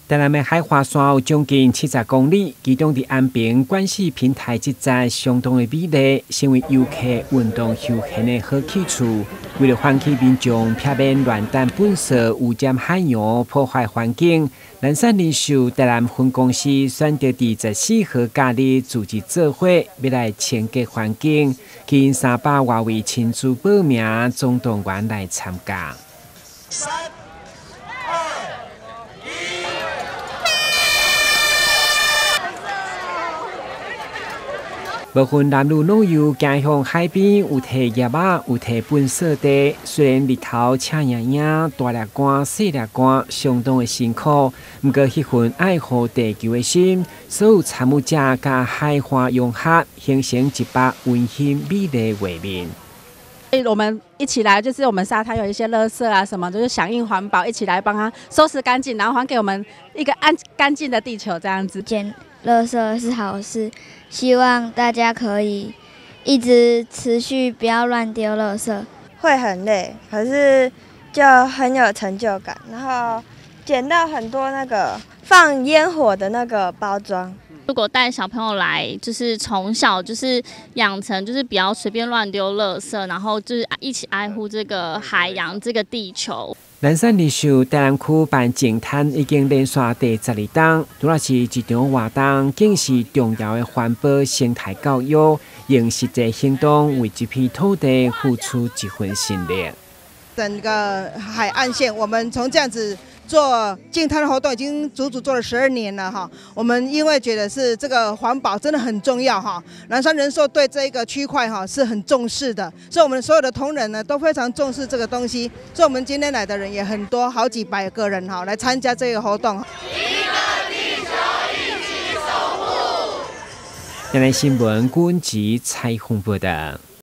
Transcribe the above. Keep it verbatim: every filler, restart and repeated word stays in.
台南的海华线有将近七十公里，其中伫安平关系平台这站相当的美丽，成为游客运动休闲的好去处。为了唤起民众避免乱弹喷射污染海洋、破坏环境，南山人寿台南分公司选择伫十四号假日组织做伙，要来清洁环境，吸引三百外位亲自报名总动员来参加。部分男女老幼行向海边，有摕叶仔，有摕粪扫地。虽然日头赤影影，大粒汗、细粒汗，相当的辛苦，不过迄份爱护地球的心，所有参与者甲海花融合，形成一幅温馨美丽的画面。 我们一起来，就是我们沙滩有一些垃圾啊什么，就是响应环保，一起来帮它收拾干净，然后还给我们一个安干净的地球，这样子。 捡垃圾是好事，希望大家可以一直持续，不要乱丢垃圾。 会很累，可是就很有成就感。然后捡到很多那个放烟火的那个包装。 如果带小朋友来，就是从小就是养成，就是不要随便乱丢垃圾，然后就是一起爱护这个海洋、这个地球。 南山人寿台南区办净滩已经连续第十二档，除了是一场活动，更是重要的环保生态教育，用实际行动为这片土地付出一份心力。 整个海岸线，我们从这样子做净滩的活动，已经足足做了十二年了哈。我们因为觉得是这个环保真的很重要哈，南山人寿对这个区块哈是很重视的，所以我们所有的同仁呢都非常重视这个东西，所以我们今天来的人也很多，好几百个人哈来参加这个活动。 一个地球一起守护。台南新闻阮吉采访报道。